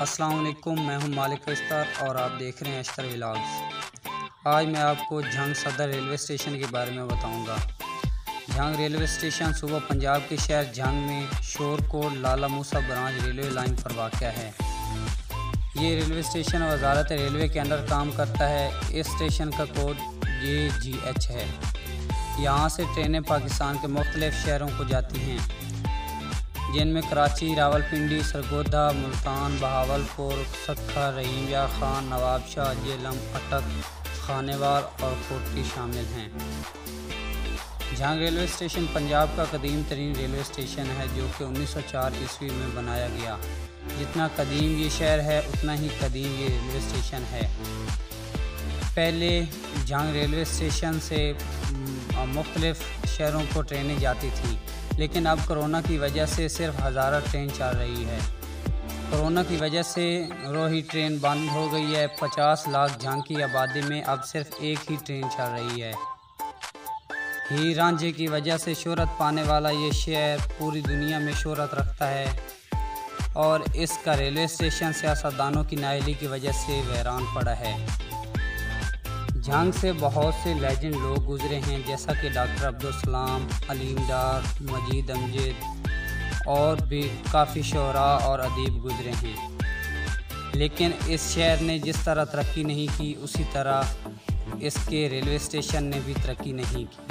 अस्सलाम वालेकुम, मैं हूं मालिक अख्तर और आप देख रहे हैं अख्तर व्लॉग्स। आज मैं आपको झंग सदर रेलवे स्टेशन के बारे में बताऊंगा। झंग रेलवे स्टेशन सूबा पंजाब के शहर झंग में Shorkot Lala Musa branch railway line पर वाक़ है। ये रेलवे स्टेशन वजारत रेलवे के अंडर काम करता है। इस स्टेशन का कोड JGH है। यहाँ से ट्रेनें पाकिस्तान के मुख्तलिफ़ शहरों को जाती हैं, जिनमें कराची, रावलपिंडी, सरगोदा, मुल्तान, बहावलपुर, सखर, रहीमिया खान, नवाबशाह, जेलम, अटक, खानेवाल और कोटली शामिल हैं। झंग रेलवे स्टेशन पंजाब का कदीम तरीन रेलवे स्टेशन है, जो कि 1904 ईस्वी में बनाया गया। जितना कदीम ये शहर है उतना ही कदीम ये रेलवे स्टेशन है। पहले झंग रेलवे स्टेशन से मुख्तलिफ़ शहरों को ट्रेनें जाती थी, लेकिन अब कोरोना की वजह से सिर्फ हज़ारा ट्रेन चल रही है। कोरोना की वजह से रोही ट्रेन बंद हो गई है। 50 लाख झंग की आबादी में अब सिर्फ एक ही ट्रेन चल रही है। हीर रांझे की वजह से शोहरत पाने वाला ये शहर पूरी दुनिया में शोहरत रखता है और इसका रेलवे स्टेशन सियासतदानों की नाअहली की वजह से वीरान पड़ा है। झंग से बहुत से लेजेंड लोग गुजरे हैं, जैसा कि डॉक्टर अब्दुल सलाम, अलीम डार, मजीद अमजद और भी काफ़ी शोरा और अदीब गुजरे हैं। लेकिन इस शहर ने जिस तरह तरक्की नहीं की, उसी तरह इसके रेलवे स्टेशन ने भी तरक्की नहीं की।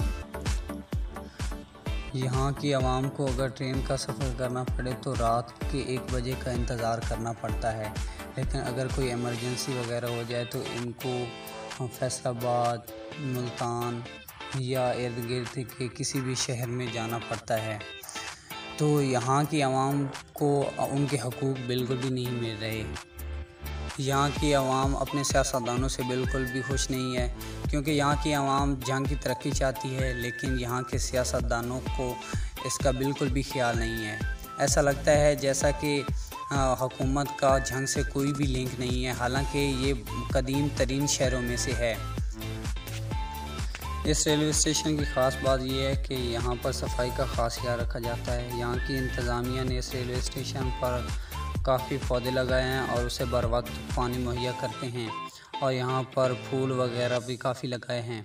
यहाँ की आवाम को अगर ट्रेन का सफ़र करना पड़े तो रात के 1 बजे का इंतज़ार करना पड़ता है, लेकिन अगर कोई इमरजेंसी वगैरह हो जाए तो इनको फैसलाबाद, मुल्तान या इर्द गिर्द के किसी भी शहर में जाना पड़ता है। तो यहाँ की आवाम को उनके हकूक़ बिल्कुल भी नहीं मिल रहे। यहाँ की आवाम अपने सियासतदानों से बिल्कुल भी खुश नहीं है, क्योंकि यहाँ की आवाम झंग की तरक्की चाहती है, लेकिन यहाँ के सियासतदानों को इसका बिल्कुल भी ख्याल नहीं है। ऐसा लगता है जैसा कि हुकूमत का झंग से कोई भी लिंक नहीं है, हालांकि ये कदीम तरीन शहरों में से है। इस रेलवे स्टेशन की ख़ास बात यह है कि यहाँ पर सफाई का ख़ास ख्याल रखा जाता है। यहाँ की इंतज़ामिया ने इस रेलवे स्टेशन पर काफ़ी पौधे लगाए हैं और उसे बर वक्त पानी मुहैया करते हैं, और यहाँ पर फूल वगैरह भी काफ़ी लगाए हैं।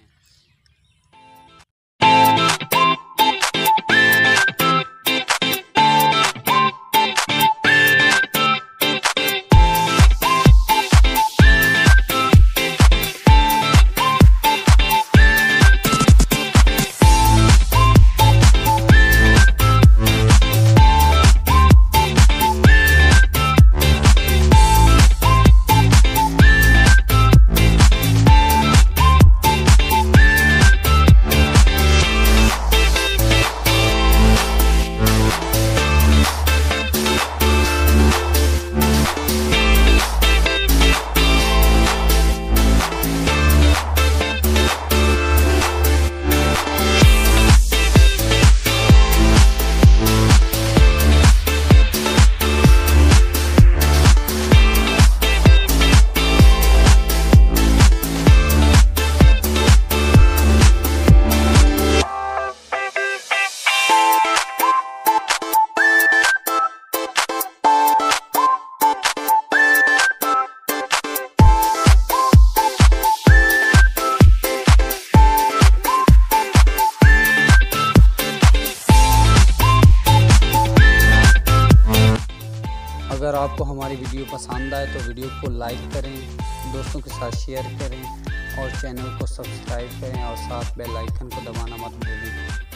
अगर आपको हमारी वीडियो पसंद आए तो वीडियो को लाइक करें, दोस्तों के साथ शेयर करें और चैनल को सब्सक्राइब करें और साथ बेल आइकन को दबाना मत भूलें।